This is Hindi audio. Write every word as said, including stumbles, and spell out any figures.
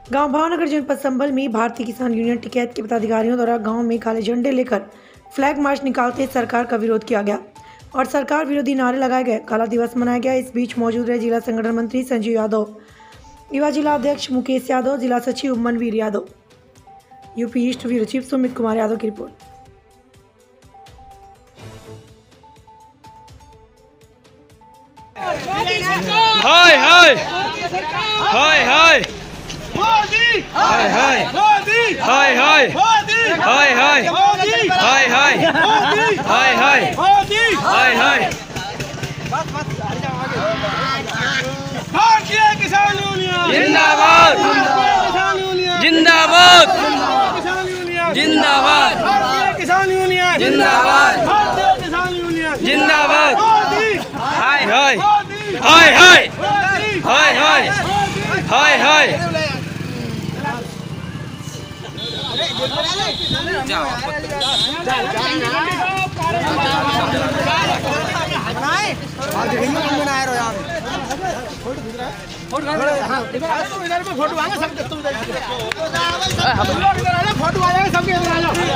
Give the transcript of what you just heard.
गांव भावनगर जनपद संभल में भारतीय किसान यूनियन टिकैत के पदाधिकारियों द्वारा गांव में काले झंडे लेकर फ्लैग मार्च निकालते सरकार का विरोध किया गया और सरकार विरोधी नारे लगाए गए। काला दिवस मनाया गया। इस बीच मौजूद रहे जिला संगठन मंत्री संजीव यादव, युवा जिला अध्यक्ष मुकेश यादव, जिला सचिव Manvir Yadav. UP east bureau chief Sumit Kumar Yadav की रिपोर्ट। हाय हाय हाय हाय मोदी हाय हाय मोदी हाय हाय मोदी हाय हाय मोदी हाय हाय मोदी हाय हाय मोदी हाय हाय भारतीय किसान यूनियन जिंदाबाद किसान यूनियन जिंदाबाद किसान यूनियन जिंदाबाद भारतीय किसान यूनियन जिंदाबाद भारतीय किसान यूनियन जिंदाबाद मोदी हाय हाय मोदी हाय हाय मोदी हाय हाय हाय हाय फोटो आएगा सबके, फोटो आएगा सबके।